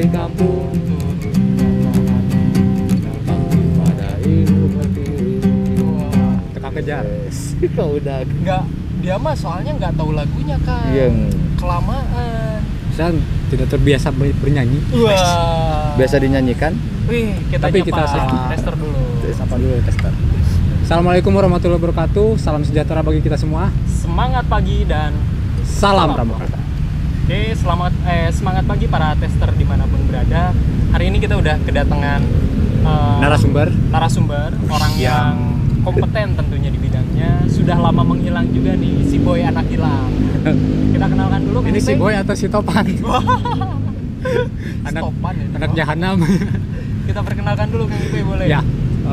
kampung, pada ibu pertiwi. Teka kejar. Kau udah Enggak, dia mah soalnya nggak tahu lagunya kan. yang Kelamaan. Saya tidak terbiasa bernyanyi. Wah. biasa dinyanyikan. Wih, kita Tapi nyapa kita sama- tester dulu. Sapa dulu tester. Assalamualaikum warahmatullahi wabarakatuh. Salam sejahtera bagi kita semua. Semangat pagi dan Salam Pramuka. Oke, semangat pagi para tester dimanapun berada. Hari ini kita udah kedatangan Narasumber orang yang kompeten tentunya di bidangnya. Sudah lama menghilang juga nih, si Boy anak hilang. Kita kenalkan dulu. ini si Boy atau si Topan? anak Stopan ya. anak jahanam. Kita perkenalkan dulu Kang Ipe, boleh? Ya.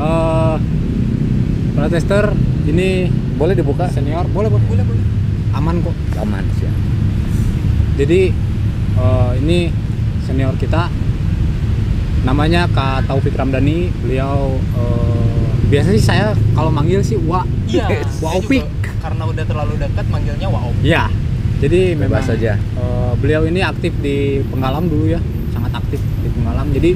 Para tester ini Boleh dibuka? senior, boleh. Boleh. Aman kok. Aman sih. Jadi ini senior kita namanya Kak Taufik Ramdhani. Beliau biasa sih saya kalau manggil sih Wak. Iya. Wak saya Opik. juga karena udah terlalu dekat manggilnya Wak Opik. Ya. Jadi memang Bebas saja. beliau ini aktif di Penggalam dulu ya, sangat aktif di Penggalam. Jadi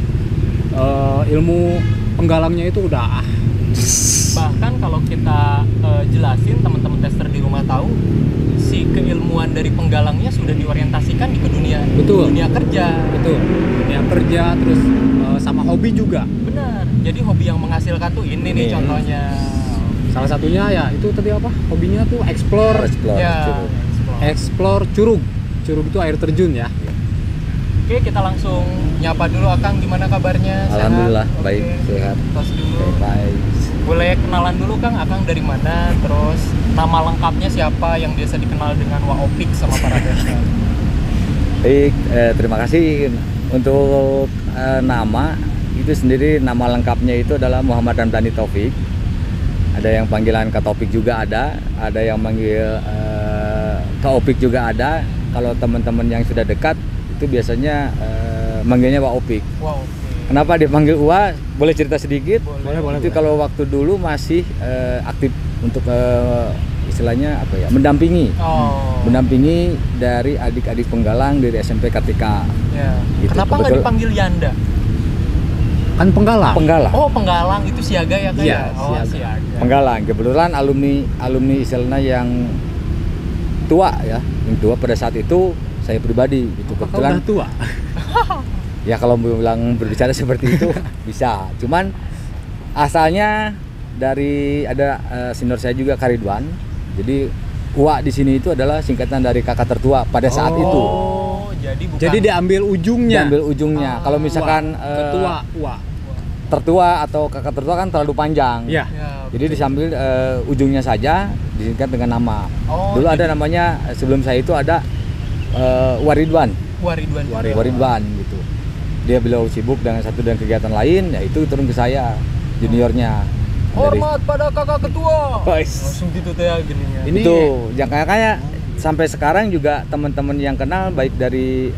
ilmu penggalamnya itu udah Bahkan kalau kita jelasin, teman-teman tester di rumah tahu, si keilmuan dari penggalangnya sudah diorientasikan di dunia kerja. betul. Dunia kerja terus sama hobi juga. Benar. Jadi hobi yang menghasilkan tuh ini nih Ini. contohnya. Salah satunya ya itu tadi apa? Hobinya tuh explore Ya. Cukup. explore curug. Curug itu air terjun ya. Oke, kita langsung nyapa dulu Akang, gimana kabarnya? Sehat? Alhamdulillah Oke. baik, sehat. Tos dulu. Baik. Boleh kenalan dulu Kang, Akang dari mana? Terus nama lengkapnya siapa yang biasa dikenal dengan Wak Opik sama para tester? Baik, terima kasih untuk nama itu sendiri. Nama lengkapnya itu adalah Muhammad Ramdhani Taufik. Ada yang panggilan Kak Taufik juga ada yang manggil Kak Opik juga ada. Kalau teman-teman yang sudah dekat itu biasanya manggilnya Wak Opik. Wak Opik. Kenapa dipanggil Uwa? Boleh cerita sedikit? Boleh. Itu kalau waktu dulu masih aktif untuk istilahnya apa ya? Mendampingi dari adik-adik penggalang dari SMP Kartika. Ya. Gitu, Kenapa nggak kebetul- dipanggil Yanda? Kan penggalang. Penggalang. Oh, penggalang itu siaga ya Kak? Iya, Oh, siaga. siaga. Penggalang. Kebetulan alumni istilahnya yang tua ya, yang tua pada saat itu saya pribadi gitu. Apakah Kebetulan udah tua? ya kalau bilang berbicara seperti itu bisa. Cuman asalnya dari ada senior saya juga Karidwan. Jadi Uwa di sini itu adalah singkatan dari kakak tertua pada saat itu. Oh, jadi bukan. Jadi diambil ujungnya. Diambil ujungnya. Kalau misalkan ketua, Wak. tertua atau kakak tertua kan terlalu panjang. Ya. Ya, Jadi disambil ujungnya saja disingkat dengan nama. Oh, Dulu jadi- ada namanya sebelum saya itu ada Waridwan. Waridwan. Waridwan gitu. Dia beliau sibuk dengan satu dan kegiatan lain, yaitu turun ke saya juniornya. Hormat pada kakak ketua. Guys. Langsung gitu tuh ya gininya. Ini- Itu yang kayak sampai sekarang juga teman-teman yang kenal baik dari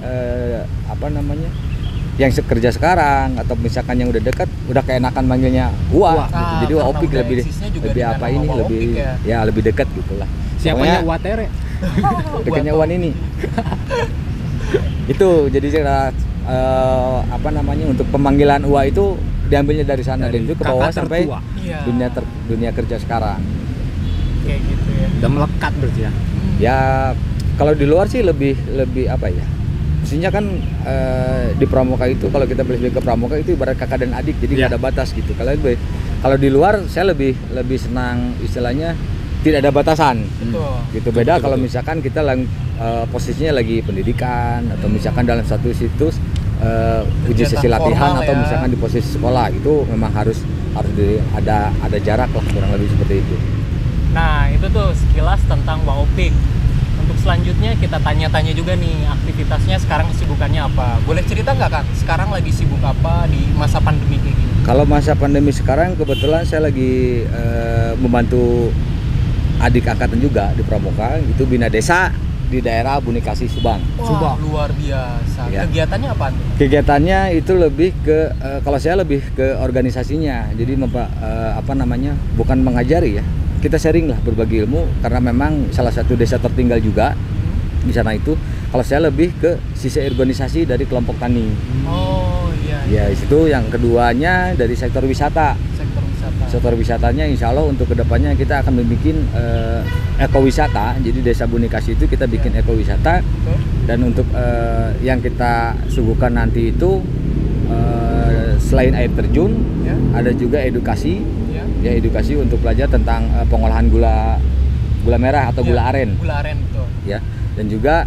yang kerja sekarang atau misalkan yang udah dekat udah keenakan manggilnya Uwa gitu. Ah, Jadi Wak karena Opik udah lebih eksisnya juga lebih dengan apa nama ini Wak lebih Opik ya. lebih dekat gitulah. Siapanya Pokoknya Watere? dekatnya Wan ini. Itu jadi untuk pemanggilan Uwa itu diambilnya dari sana dan itu ke bawah kakak sampai tertua. Iya. dunia kerja sekarang. Kayak gitu ya. Udah melekat berarti ya. Ya kalau di luar sih lebih apa ya? Mestinya kan di pramuka itu kalau kita beli ke pramuka itu ibarat kakak dan adik, jadi nggak Ya. ada batas gitu. Kalau di luar saya lebih senang istilahnya tidak ada batasan. Betul. Gitu beda kalau misalkan kita posisinya lagi pendidikan atau misalkan dalam satu situs uji Kegiatan sesi latihan formal atau ya. misalkan di posisi sekolah itu memang harus ada jarak lah kurang lebih seperti itu. Nah, itu tuh sekilas tentang Wak Opik. Untuk selanjutnya kita tanya-tanya juga nih, aktivitasnya sekarang kesibukannya apa? Boleh cerita nggak Kang? Sekarang lagi sibuk apa di masa pandemi kayak gini? Kalau masa pandemi sekarang kebetulan saya lagi membantu adik angkatan juga di Pramuka, itu bina desa di daerah Bunikasi Subang. Wah, Subang. luar biasa. Ya. Kegiatannya apa tuh? Kegiatannya itu lebih ke kalau saya lebih ke organisasinya. Jadi bukan mengajari ya. Kita sharing lah berbagi ilmu karena memang salah satu desa tertinggal juga di sana itu Kalau saya lebih ke sisi organisasi dari kelompok tani. Oh iya. Ya, itu yang keduanya dari sektor wisata. Sektor wisata. Sektor wisatanya insya Allah untuk kedepannya kita akan bikin ekowisata. Jadi desa Bunikasi itu kita bikin ekowisata. Betul. Dan untuk yang kita suguhkan nanti itu selain air terjun, Ya. ada juga edukasi. Ya. Ya, edukasi untuk belajar tentang pengolahan gula merah atau Ya, gula aren. Gula aren betul. Ya, dan juga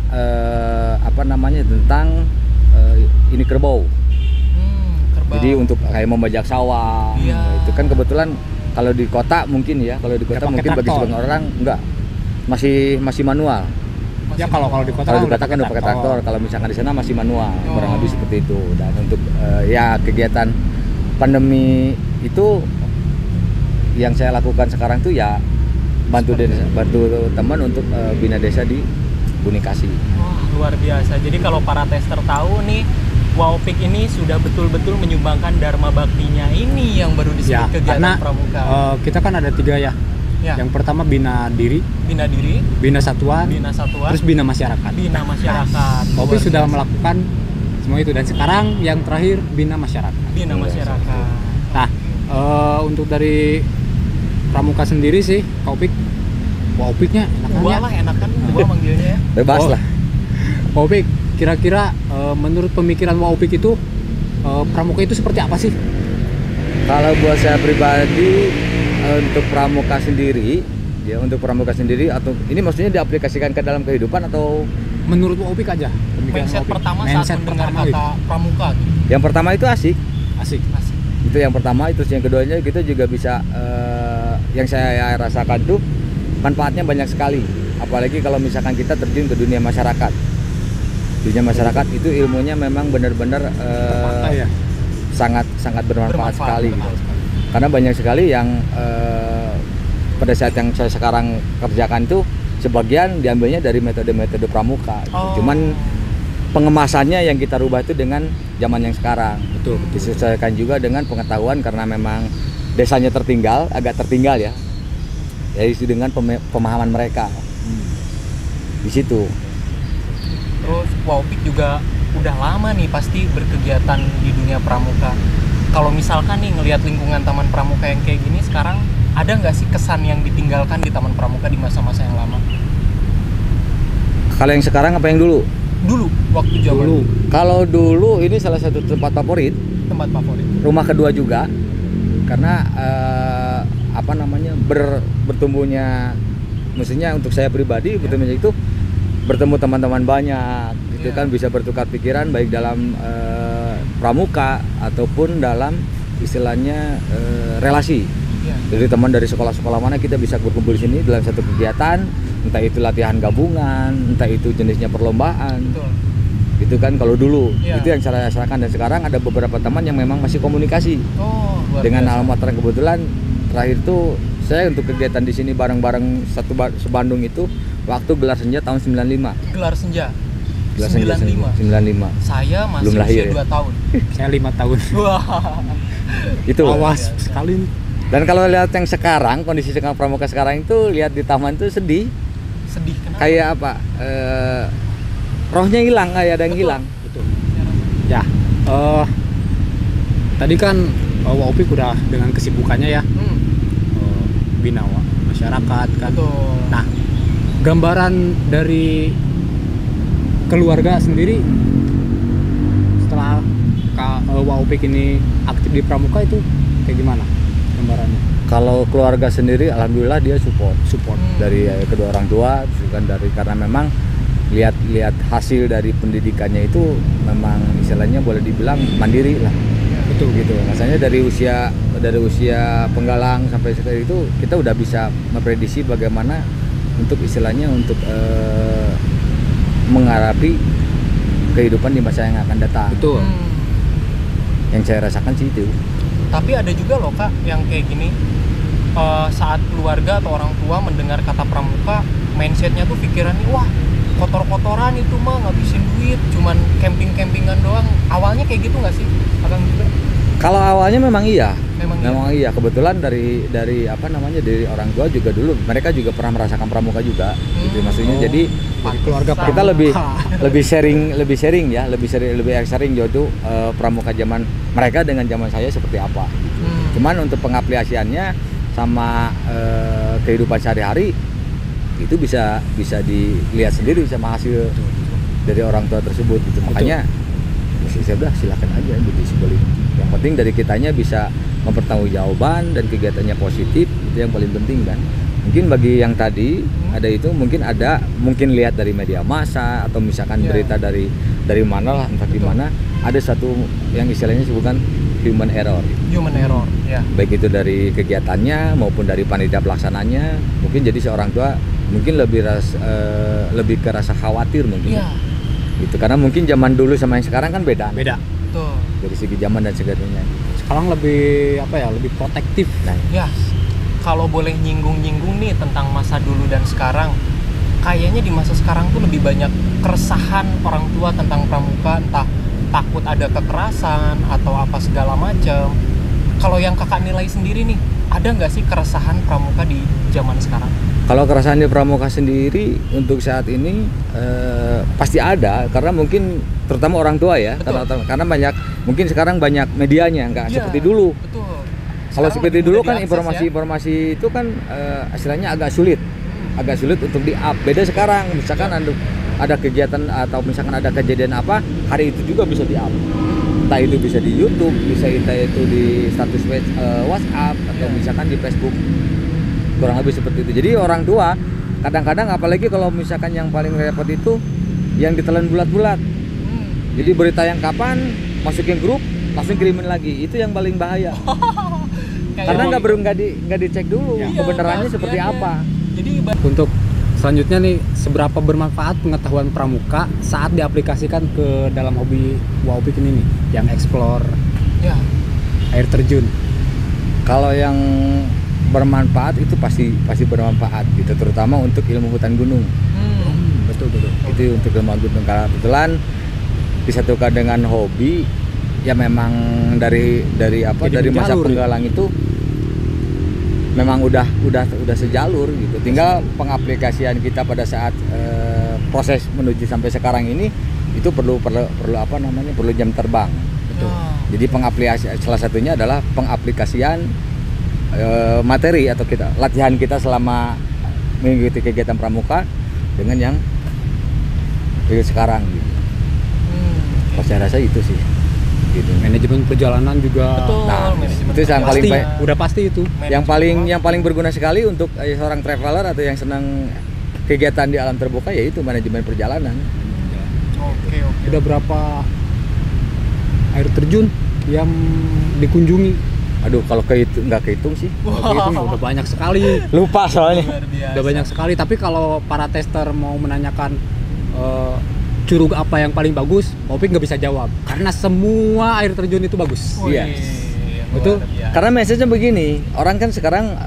tentang ini kerbau. Kerbau. Jadi untuk kayak membajak sawah. Iya. Itu kan kebetulan kalau di kota mungkin ya, kalau di kota pakai mungkin bagi traktor. sebagian orang enggak, masih manual. Ya kalau di kota Kalau kan di kota kan udah pakai traktor, kalau misalkan di sana masih manual, kurang lebih seperti itu. Dan untuk ya kegiatan pandemi itu yang saya lakukan sekarang tuh ya bantu teman untuk bina desa di Bunikasi. Wah, luar biasa. Jadi kalau para tester tahu nih, Wowpik ini sudah betul-betul menyumbangkan dharma baktinya ini yang baru disebut Ya, kegiatan karena pramuka. kita kan ada 3 ya. Ya. Yang pertama bina diri, Bina diri, bina satuan, bina satuan, terus bina masyarakat. bina masyarakat. Kopi Luar sudah biasa. melakukan semua itu, dan sekarang yang terakhir bina masyarakat. Bina masyarakat. Nah, untuk dari pramuka sendiri sih, Kopik, Wowpiknya Gua lah enakan gua manggilnya ya. Bebas Oh. lah. Wowpik, kira-kira menurut pemikiran Wowpik itu pramuka itu seperti apa sih? Kalau buat saya pribadi untuk pramuka sendiri, ya untuk pramuka sendiri atau ini maksudnya diaplikasikan ke dalam kehidupan atau Menurut Wowpik aja. pemikiran Mindset Wowpik. pertama Mindset saat mendengar pertama kata pramuka gitu. yang pertama itu asik. Asik. Asik. Itu yang pertama, itu yang keduanya kita juga bisa yang saya rasakan tuh manfaatnya banyak sekali, apalagi kalau misalkan kita terjun ke dunia masyarakat. Dunia masyarakat itu ilmunya memang benar-benar Ya. sangat bermanfaat sekali gitu. bermanfaat sekali. Karena banyak sekali yang pada saat yang saya sekarang kerjakan itu sebagian diambilnya dari metode-metode pramuka gitu. Oh. Cuman pengemasannya yang kita rubah itu dengan zaman yang sekarang. Betul. Disesuaikan juga dengan pengetahuan karena memang desanya agak tertinggal ya. Yaitu dengan pemahaman mereka. Di situ. Terus Wowpik juga udah lama nih pasti berkegiatan di dunia pramuka. Kalau misalkan nih ngelihat lingkungan taman pramuka yang kayak gini sekarang, ada nggak sih kesan yang ditinggalkan di taman pramuka di masa-masa yang lama? Kalau yang sekarang apa yang dulu? Dulu, waktu zaman Dulu. Kalau dulu ini salah satu tempat favorit, tempat favorit. rumah kedua juga. Karena bertumbuhnya, maksudnya untuk saya pribadi bertumbuhnya itu bertemu teman-teman banyak gitu Iya. kan, bisa bertukar pikiran baik dalam pramuka ataupun dalam istilahnya relasi. Iya. Jadi teman dari sekolah-sekolah mana kita bisa berkumpul di sini dalam satu kegiatan, entah itu latihan gabungan, entah itu jenisnya perlombaan. Betul. Gitu kan kalau dulu. Iya. Itu yang saya rasakan, dan sekarang ada beberapa teman yang memang masih komunikasi. Oh, luar Dengan biasa. alamat yang kebetulan terakhir tuh saya untuk kegiatan di sini bareng-bareng sebandung itu waktu gelar senja tahun 95. Gelar senja. Gelar senja 95. 95. Saya masih Belum lahir usia ya? 2 tahun. Saya 5 tahun. Wah. Itu. Awas sekali nih. Dan kalau lihat yang sekarang, kondisi sekarang pramuka sekarang itu lihat di taman tuh sedih. Sedih kenapa? Kayak apa? Rohnya hilang, kayak ada yang Betul. hilang. Betul. Ya. Tadi kan Wowpik udah dengan kesibukannya ya, bina masyarakat kan. Betul. Nah, gambaran dari keluarga sendiri setelah Wowpik ini aktif di pramuka itu kayak gimana gambarannya? Kalau keluarga sendiri, alhamdulillah dia support dari kedua orang tua, kan dari karena memang lihat hasil dari pendidikannya itu memang istilahnya boleh dibilang mandiri lah. Betul. Gitu. Masanya dari usia penggalang sampai sekarang itu kita udah bisa memprediksi bagaimana untuk istilahnya untuk menghadapi kehidupan di masa yang akan datang. Betul. Yang saya rasakan sih itu. Tapi ada juga loh Kak yang kayak gini, saat keluarga atau orang tua mendengar kata pramuka, mindsetnya tuh pikirannya wah kotor-kotoran itu mah ngabisin duit, cuman camping-campingan doang. Awalnya kayak gitu nggak sih Akang juga? Kalau awalnya memang iya. Memang Memang iya. Kebetulan dari apa namanya, dari orang tua juga dulu mereka juga pernah merasakan pramuka juga. Gitu maksudnya. Jadi Dari keluarga kita pramuka. lebih sharing ya, lebih sharing jauh pramuka zaman mereka dengan zaman saya seperti apa. Cuman untuk pengaplikasiannya sama kehidupan sehari-hari itu bisa dilihat sendiri sama hasil dari orang tua tersebut gitu. Makanya saya udah silakan aja gitu sebelum. Yang penting dari kitanya bisa mempertanggungjawabkan dan kegiatannya positif, itu yang paling penting kan. Mungkin bagi yang tadi ada itu mungkin lihat dari media massa atau misalkan berita dari mana lah, entah di mana, ada satu yang istilahnya sebutkan human error. Human error, ya. Baik itu dari kegiatannya maupun dari panitia pelaksananya, mungkin jadi seorang tua mungkin lebih ke rasa khawatir mungkin. Iya. Gitu, karena mungkin zaman dulu sama yang sekarang kan beda. Beda. Tuh. Dari segi zaman dan sebagainya. Sekarang lebih lebih protektif. Nah, Ya, kalau boleh nyinggung-nyinggung nih tentang masa dulu dan sekarang, kayaknya di masa sekarang tuh lebih banyak keresahan orang tua tentang pramuka, entah takut ada kekerasan atau apa segala macam. Kalau yang kakak nilai sendiri nih, ada nggak sih keresahan pramuka di zaman sekarang? kalau keresahan di pramuka sendiri untuk saat ini pasti ada, karena mungkin terutama orang tua ya, karena mungkin sekarang banyak medianya, nggak seperti dulu. Betul. Kalau Sekarang seperti lebih dulu mudah kan diakses, informasi itu kan istilahnya agak sulit untuk di-up. Beda sekarang, misalkan ada kegiatan atau misalkan ada kejadian apa, hari itu juga bisa di-up. Entah itu bisa di YouTube, entah itu di status WhatsApp atau misalkan di Facebook. Kurang lebih seperti itu. Jadi orang tua kadang-kadang, apalagi kalau misalkan yang paling repot itu yang ditelan bulat-bulat. Jadi berita yang kapan masukin grup langsung kirimin lagi, itu yang paling bahaya. Karena nggak dicek dulu kebenarannya seperti apa. Jadi Untuk selanjutnya nih, seberapa bermanfaat pengetahuan pramuka saat diaplikasikan ke dalam hobi Wahopik ini nih, yang explore ya, air terjun. Kalau yang bermanfaat itu pasti bermanfaat gitu, terutama untuk ilmu hutan gunung. Betul. Itu untuk ilmu gunung, karena kebetulan disatukan dengan hobi ya, memang dari masa penggalang itu memang udah sejalur gitu. Tinggal pengaplikasian kita pada saat proses menuju sampai sekarang ini itu perlu jam terbang. betul. Jadi pengaplikasian salah satunya adalah pengaplikasian materi atau latihan kita selama mengikuti kegiatan pramuka dengan yang sekarang gitu. Saya rasa itu sih. Gitu. Manajemen perjalanan juga. Betul. Nah, Manajemen itu yang paling baik. Udah pasti itu. Yang paling berguna sekali untuk seorang traveler atau yang senang kegiatan di alam terbuka, yaitu manajemen perjalanan. Oke. Udah berapa air terjun yang dikunjungi? Aduh, kalau nggak kehitung sih. Udah banyak sekali. Lupa soalnya. Luar biasa. Udah banyak sekali. Tapi kalau para tester mau menanyakan curug apa yang paling bagus, Wahopik nggak bisa jawab karena semua air terjun itu bagus. Wih, Yes. luar Betul. biasa. Karena message-nya begini, orang kan sekarang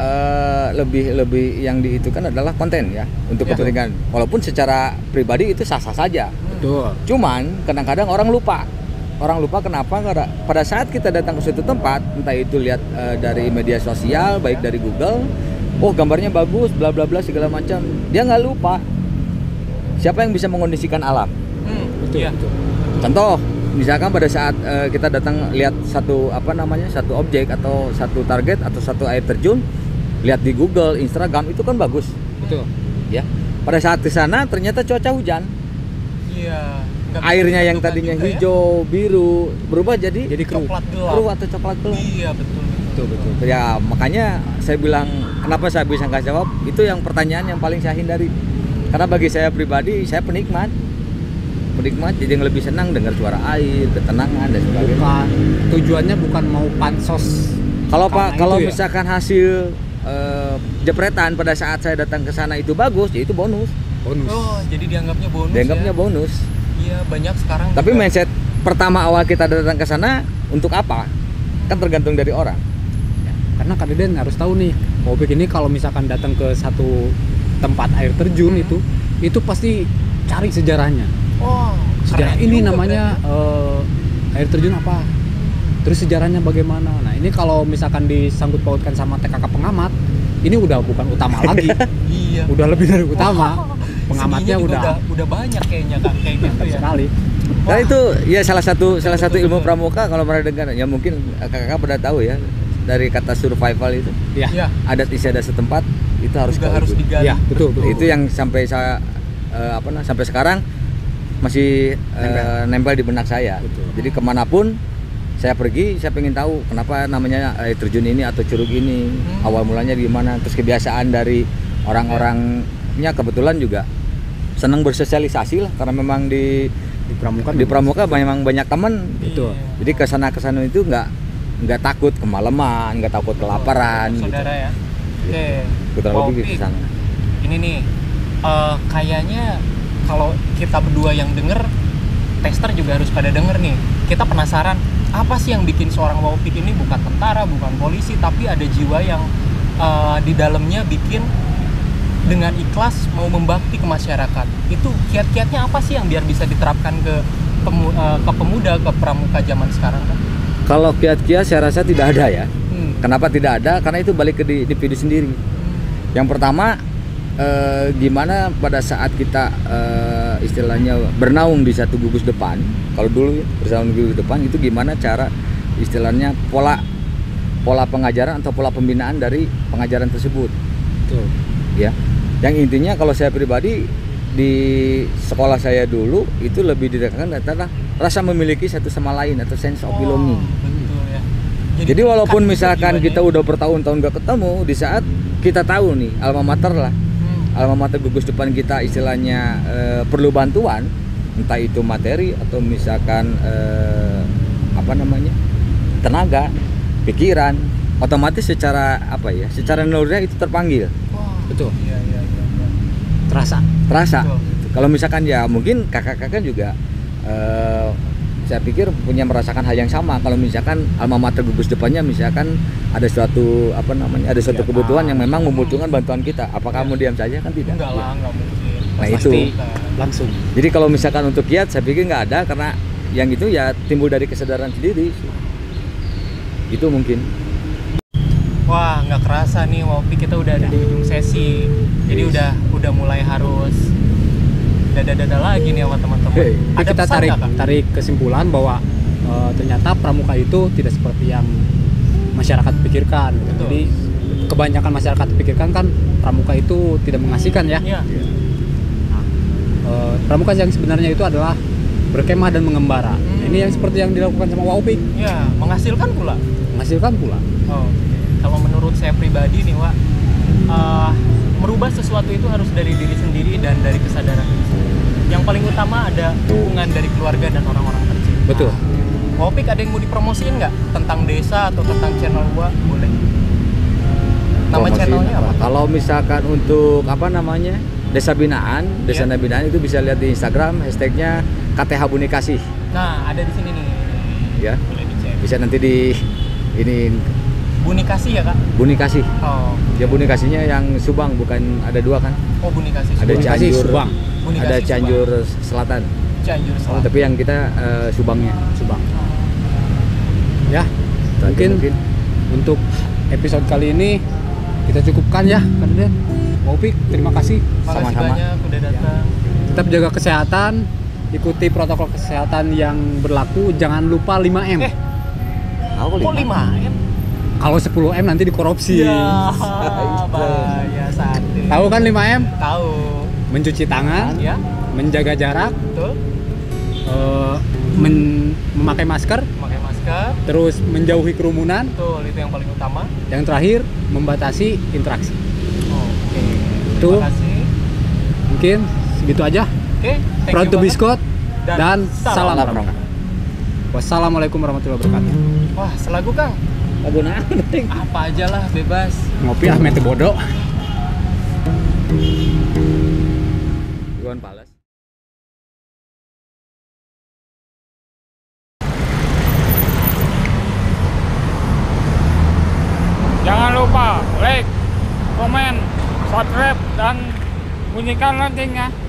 lebih yang diitukan adalah konten ya, untuk kepentingan. Walaupun secara pribadi itu sah-sah saja. Betul. Cuman kadang-kadang orang lupa kenapa? Karena pada saat kita datang ke suatu tempat, entah itu lihat dari media sosial, baik dari Google, oh gambarnya bagus, bla bla bla segala macam, dia nggak lupa siapa yang bisa mengondisikan alam. Betul. Iya. Contoh, misalkan pada saat kita datang lihat satu objek atau satu target atau satu air terjun, lihat di Google, Instagram itu kan bagus, Betul. ya. Pada saat ke sana ternyata cuaca hujan, Iya. Nggak bisa airnya yang ditentukan tadinya juga ya. hijau, biru berubah jadi keruh. Coklat gelap. keruh atau coklat gelap. Iya, betul. Betul. Ya makanya saya bilang kenapa saya bisa nggak jawab, itu yang pertanyaan yang paling saya hindari. Karena bagi saya pribadi, saya penikmat, jadi yang lebih senang dengar suara air, ketenangan dan sebagainya. Tujuannya bukan mau pansos. Kalau Karena itu ya. misalkan hasil jepretan pada saat saya datang ke sana itu bagus, ya itu bonus. Oh, jadi dianggapnya bonus. Dianggapnya ya? bonus. Iya, banyak sekarang. Tapi juga. mindset pertama awal kita datang ke sana untuk apa? Kan tergantung dari orang. Karena Kak Deden harus tahu nih, Wahopik ini kalau misalkan datang ke satu tempat air terjun itu pasti cari sejarahnya. Oh, Sejarah keren ini juga namanya air terjun apa? terus sejarahnya bagaimana. Nah ini kalau misalkan disangkut pautkan sama TKK pengamat, ini udah bukan utama lagi. Iya. Udah lebih dari utama. Pengamatnya Seginya juga udah udah banyak kayaknya Kak, kayak gitu mantap ya. sekali. Nah itu ya salah satu ilmu betul. pramuka kalau pernah dengar ya mungkin kakak pada tahu ya dari kata survival itu Iya. Iya. adat istiadat setempat itu harus Juga kau harus ikuti. digali. Iya, betul. Itu yang sampai saya sampai sekarang masih nempel di benak saya. Betul. Jadi kemanapun saya pergi, saya pengen tahu kenapa namanya air terjun ini atau curug ini, awal mulanya gimana, terus kebiasaan dari orang-orangnya. Kebetulan juga senang bersosialisasi lah, karena memang di Pramuka memang banyak teman. Betul. Iya. Jadi kesana itu nggak takut kemalaman, nggak takut kelaparan. Saudara ya. Oke. Kurang Wow, lebih Pik. ke sana. Ini nih kayaknya kalau kita berdua yang denger, tester juga harus pada denger nih. Kita penasaran apa sih yang bikin seorang Waupik ini bukan tentara, bukan polisi, tapi ada jiwa yang di dalamnya bikin dengan ikhlas mau membakti ke masyarakat. Itu kiat-kiatnya apa sih yang biar bisa diterapkan ke pemuda, ke pramuka zaman sekarang kan? Kalau kiat-kiat saya rasa tidak ada ya. Kenapa tidak ada? Karena itu balik ke individu sendiri. Yang pertama, gimana pada saat kita istilahnya bernaung di satu gugus depan. Kalau dulu ya, bernaung di gugus depan itu gimana cara istilahnya pola pengajaran atau pola pembinaan dari pengajaran tersebut. Betul. Ya. Yang intinya kalau saya pribadi di sekolah saya dulu itu lebih didekatkan adalah rasa memiliki satu sama lain atau sense of belonging. Betul ya. Jadi walaupun kan misalkan jiwanya kita udah bertahun-tahun gak ketemu, di saat kita tahu nih alma mater lah, alma mater gugus depan kita istilahnya perlu bantuan, entah itu materi atau misalkan tenaga, pikiran, otomatis secara secara naluriah itu terpanggil. Wah, Betul. Iya. Terasa. Betul. Kalau misalkan ya mungkin kakak-kakak juga saya pikir punya merasakan hal yang sama. Kalau misalkan alma mater gugus depannya misalkan ada suatu ada suatu kebutuhan yang memang membutuhkan bantuan kita, apakah mau diam saja? Kan tidak. Enggak lah, enggak mungkin. Nah, Pasti itu. langsung. Jadi kalau misalkan untuk kiat saya pikir nggak ada, karena yang itu ya timbul dari kesadaran sendiri. Itu mungkin. Wah, nggak kerasa nih Waupik, kita udah ada di ujung sesi. Jadi Yes. udah mulai harus dada-dada lagi nih sama teman-teman. Hey. Tapi kita pesan nggak, Kak? tarik kesimpulan bahwa ternyata pramuka itu tidak seperti yang masyarakat pikirkan. Betul. Jadi kebanyakan masyarakat pikirkan kan pramuka itu tidak mengasihkan ya. Iya. Pramuka yang sebenarnya itu adalah berkemah dan mengembara. Ini yang seperti yang dilakukan sama Waupik, Iya, menghasilkan pula. menghasilkan pula. Oh, kalau menurut saya pribadi nih, Wak, merubah sesuatu itu harus dari diri sendiri dan dari kesadaran diri sendiri. Yang paling utama ada dukungan dari keluarga dan orang-orang tercinta. Betul. Waupik ada yang mau dipromosiin nggak tentang desa atau tentang channel gua? Boleh. Nama Promosiin channelnya apa? Kalau misalkan untuk Desa Binaan, Iya. Binaan itu bisa lihat di Instagram hashtagnya KTH Buni Kasih. Nah, ada di sini nih. Ya. Boleh dicek. Bisa nanti di ini Buni Kasih ya, Kak? Buni Kasih. Oh. Ya Buni Kasihnya yang Subang, bukan ada dua kan? Oh, Buni Kasih. Ada Subang. Kasih Cianjur, Subang. Buni ada Kasih Cianjur Selatan. Cianjur Oh, Selatan. tapi yang kita Subangnya. Subang. Ya, Tadi mungkin untuk episode kali ini kita cukupkan ya, kan? Waupik, terima kasih. Makasih sama-sama. banyak udah datang. Tetap jaga kesehatan, ikuti protokol kesehatan yang berlaku, jangan lupa 5M. Aku Kok 5M? Kalau 10M nanti dikorupsi. Ya, bahaya sate. Tahu kan 5M? Tahu. Mencuci tangan, Ya, menjaga jarak, betul. memakai masker, Pakai masker. terus menjauhi kerumunan. Betul, itu yang paling utama. Yang terakhir, membatasi interaksi. Oke. Itu. Terima kasih. Mungkin segitu aja. Oke, thank Proud you to banget. Biskot dan salam Salam. pramuka. Wassalamualaikum warahmatullahi wabarakatuh. Wah, selagu Kang. Lagu nah, penting. Apa aja lah, bebas. Ngopi ah mete bodoh. Iwan Pales. Jangan lupa like, komen, subscribe, dan bunyikan loncengnya